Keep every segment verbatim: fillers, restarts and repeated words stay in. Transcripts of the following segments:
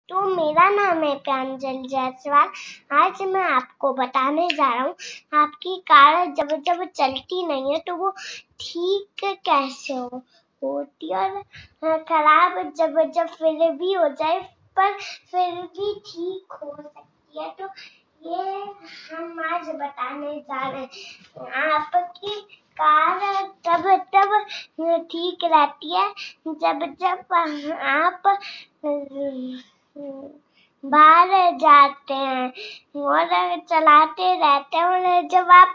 तो मेरा नाम है प्रांजल जायसवाल। आज मैं आपको बताने जा रहा हूँ आपकी कार जब जब चलती नहीं है तो वो ठीक कैसे हो होती है, और खराब जब जब फिर भी हो जाए पर फिर भी ठीक हो सकती है। तो ये हम आज बताने जा रहे हैं। आपकी कार तब तब ठीक रहती है जब जब आप बाहर जाते हैं और चलाते रहते हैं, और जब आप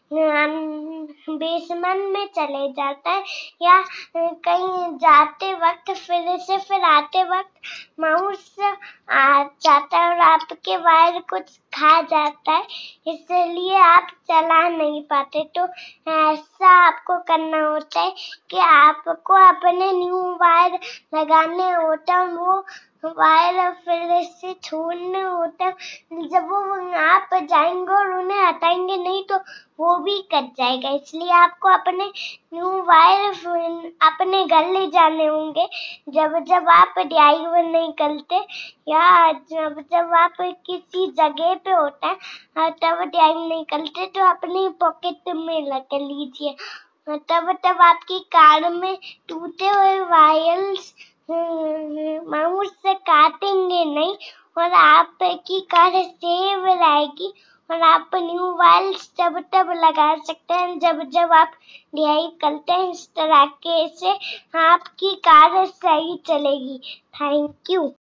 बेसमेंट में चले जाते हैं या कहीं जाते वक्त फिर से फिर आते वक्त माउस आ जाता है और आपके वायर कुछ खा जाता है, इसलिए आप चला नहीं पाते। तो ऐसा आपको करना होता है कि आपको अपने न्यू वायर लगाने होता है, वो वायर फिर से छोड़ने होता है। जब वो आप जाएंगे और उन्हें हटाएंगे नहीं तो वो भी कट जाएगा, इसलिए आपको अपने न्यू वायर अपने घर ले जाने होंगे। जब जब आप ड्राइव नहीं करते या जब जब आप किसी जगह पे होते हैं तब ड्राइव नहीं करते तो अपनी पॉकेट में रख लीजिए। तब तब आपकी कार में टूटे हुए वायर्स माउस से काटेंगे नहीं और आपकी कार सेव रहेगी, और आप न्यू वायर्स तब तब लगा सकते हैं जब जब आप ड्राइव करते हैं। इस तरह से आपकी कार सही चलेगी। Thank you.